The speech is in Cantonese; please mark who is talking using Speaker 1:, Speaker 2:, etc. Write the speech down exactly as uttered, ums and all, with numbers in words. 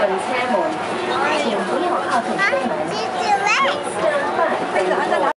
Speaker 1: 车门，请不要靠近车门。